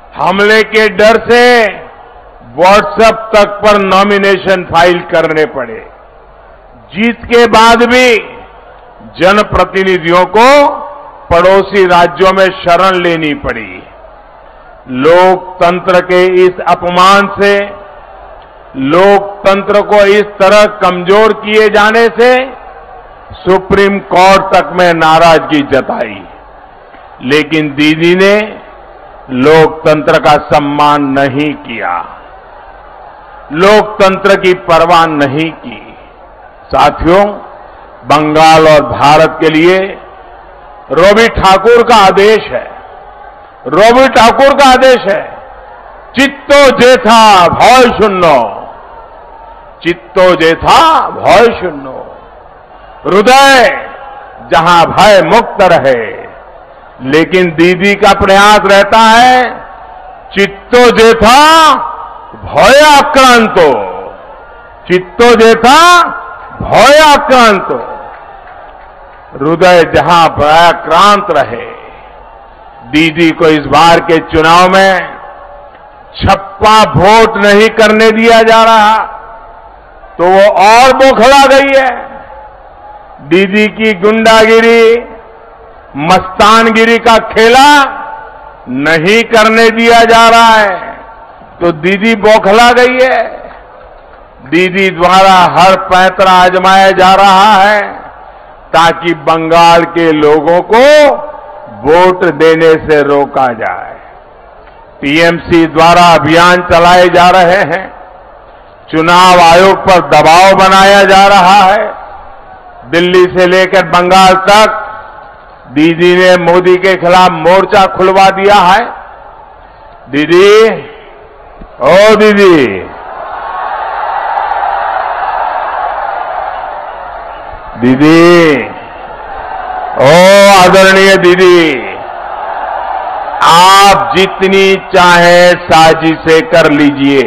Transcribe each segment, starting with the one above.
हमले के डर से व्हाट्सएप तक पर नॉमिनेशन फाइल करने पड़े। जीत के बाद भी जनप्रतिनिधियों को पड़ोसी राज्यों में शरण लेनी पड़ी। लोकतंत्र के इस अपमान से, लोकतंत्र को इस तरह कमजोर किए जाने से सुप्रीम कोर्ट तक में नाराजगी जताई, लेकिन दीदी ने लोकतंत्र का सम्मान नहीं किया, लोकतंत्र की परवाह नहीं की। साथियों, बंगाल और भारत के लिए रवि ठाकुर का आदेश है, रवि ठाकुर का आदेश है, चित्तो जेथा भय शून्य, चित्तो जेथा भय शून्य। हृदय जहां भय मुक्त रहे, लेकिन दीदी का प्रयास रहता है चित्तो जेथा भय आक्रांतो, चित्तो जेथा भय आक्रांतो। हृदय जहां भयाक्रांत रहे। दीदी को इस बार के चुनाव में छप्पा वोट नहीं करने दिया जा रहा, तो वो और बौखला गई है। दीदी की गुंडागिरी, मस्तानगिरी का खेला नहीं करने दिया जा रहा है, तो दीदी बौखला गई है। दीदी द्वारा हर पैंतरा आजमाया जा रहा है ताकि बंगाल के लोगों को वोट देने से रोका जाए। टीएमसी द्वारा अभियान चलाए जा रहे हैं, चुनाव आयोग पर दबाव बनाया जा रहा है। दिल्ली से लेकर बंगाल तक दीदी ने मोदी के खिलाफ मोर्चा खुलवा दिया है। दीदी, ओ दीदी, दीदी, ओ आदरणीय दीदी, आप जितनी चाहे साजिशें कर लीजिए,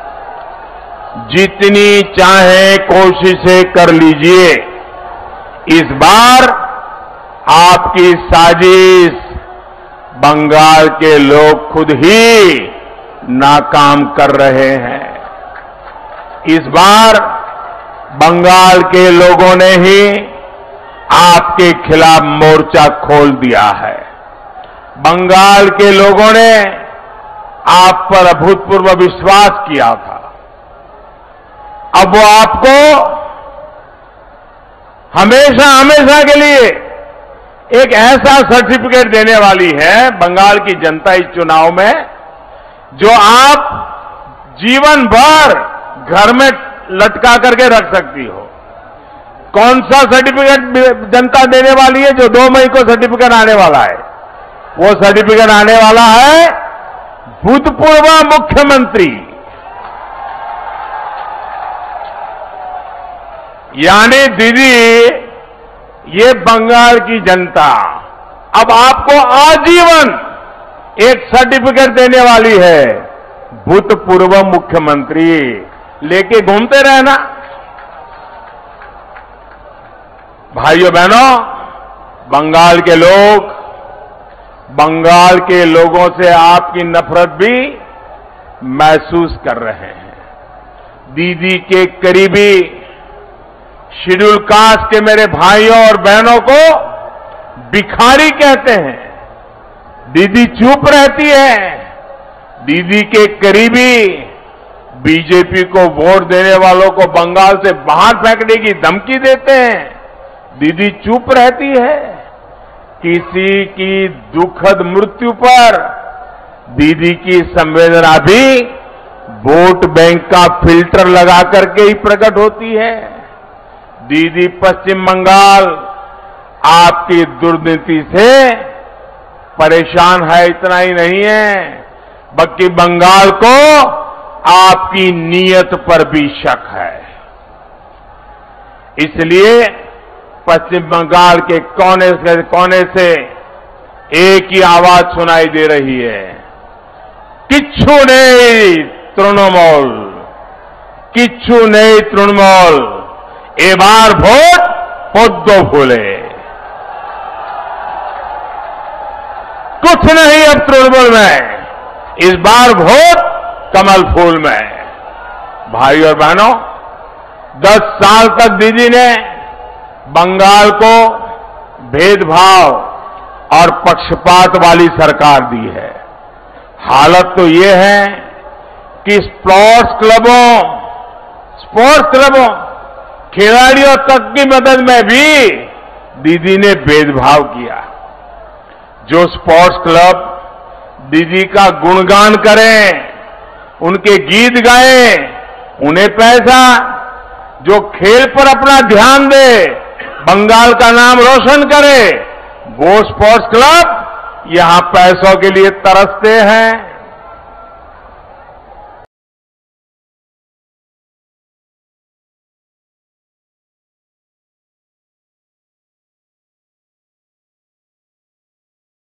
जितनी चाहे कोशिशें कर लीजिए, इस बार आपकी साजिश बंगाल के लोग खुद ही नाकाम कर रहे हैं। इस बार बंगाल के लोगों ने ही आपके खिलाफ मोर्चा खोल दिया है। बंगाल के लोगों ने आप पर अभूतपूर्व विश्वास किया था। अब वो आपको हमेशा हमेशा के लिए एक ऐसा सर्टिफिकेट देने वाली है बंगाल की जनता इस चुनाव में, जो आप जीवन भर घर में लटका करके रख सकती हो। कौन सा सर्टिफिकेट जनता देने वाली है? जो 2 मई को सर्टिफिकेट आने वाला है। वो सर्टिफिकेट आने वाला है भूतपूर्व मुख्यमंत्री, यानी दीदी, ये बंगाल की जनता अब आपको आजीवन एक सर्टिफिकेट देने वाली है, भूतपूर्व मुख्यमंत्री। लेके घूमते रहना। भाइयों बहनों, बंगाल के लोग, बंगाल के लोगों से आपकी नफरत भी महसूस कर रहे हैं। दीदी के करीबी शेड्यूल कास्ट के मेरे भाइयों और बहनों को भिखारी कहते हैं। दीदी चुप रहती है। दीदी के करीबी बीजेपी को वोट देने वालों को बंगाल से बाहर फेंकने की धमकी देते हैं। दीदी चुप रहती है। किसी की दुखद मृत्यु पर दीदी की संवेदना भी वोट बैंक का फिल्टर लगा करके ही प्रकट होती है। दीदी पश्चिम बंगाल आपकी दुर्नीति से परेशान है, इतना ही नहीं है, बल्कि बंगाल को आपकी नीयत पर भी शक है। इसलिए पश्चिम बंगाल के कोने से एक ही आवाज सुनाई दे रही है, किच्छु नहीं तृणमूल, किच्छु नहीं तृणमूल, एबार भोट पद्म फूले। कुछ नहीं अब तृणमूल में, इस बार वोट कमल फूल में है। भाई और बहनों, 10 साल तक दीदी ने बंगाल को भेदभाव और पक्षपात वाली सरकार दी है। हालत तो ये है कि स्पोर्ट्स क्लबों खिलाड़ियों तक की मदद में भी दीदी ने भेदभाव किया। जो स्पोर्ट्स क्लब दीदी का गुणगान करें, उनके गीत गाएं, उन्हें पैसा, जो खेल पर अपना ध्यान दे, बंगाल का नाम रोशन करे, वो स्पोर्ट्स क्लब यहां पैसों के लिए तरसते हैं।